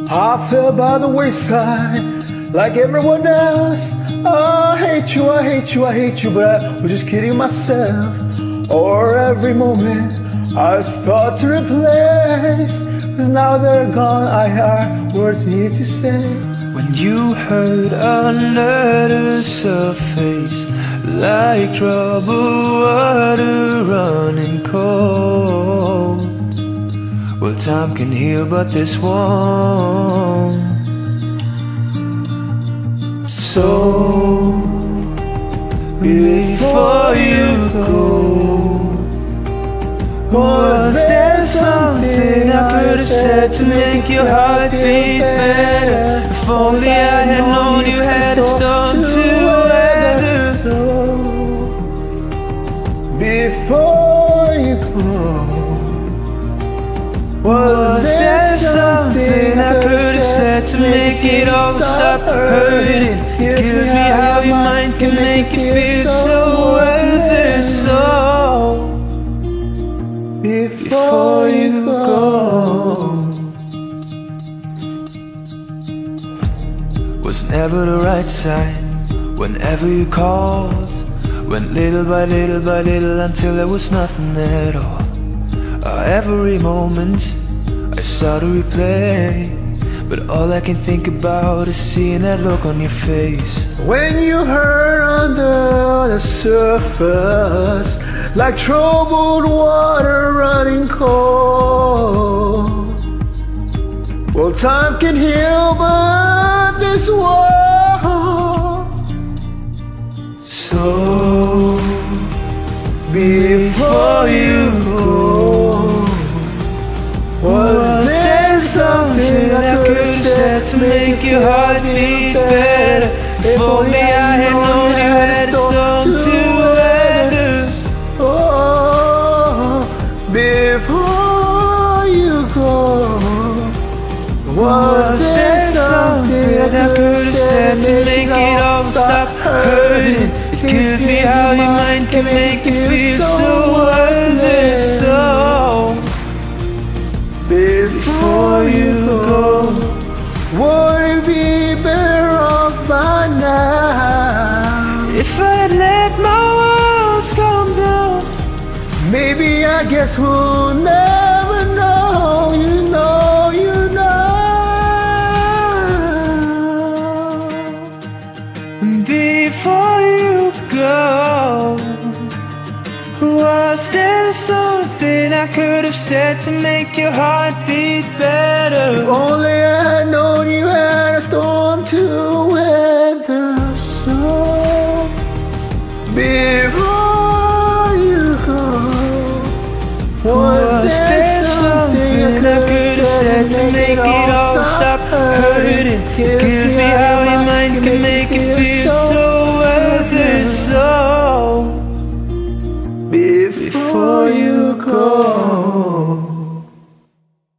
I fell by the wayside like everyone else. I hate you, I hate you, I hate you, but I was just kidding myself. Or every moment I start to replace, 'cause now they're gone, I have words here to say. When you hurt under the surface, like troubled water running cold. Well, time can heal, but this won't. So, before you go, was there something I could have said to make your heart beat better? If only I had known you had a storm to weather. Before you go, was there something I could have said to make it all stop hurting? It kills me how your mind can make you feel so worthless. So before you go, was never the right time. Whenever you called, went little by little by little until there was nothing at all. Every moment I start to replay, but all I can think about is seeing that look on your face. When you hurt under the surface, like troubled water running cold. Well, time can heal, but this won't. So before you go, was there something I could have said to make your heart beat better? If only I had known you had a storm to weather. Oh, before you go, was there something I could have said to make it all stop hurting? It kills me how your mind can make you feel so worthless. So before you go, would it be better off by now? if I had let my walls come down? Maybe I guess we'll never know. You know, you know. Before you go, was there something I could have said to make your heart beat better? If only I had known you had a storm to weather. So before you go, was there something I could have said to make it all stop hurting?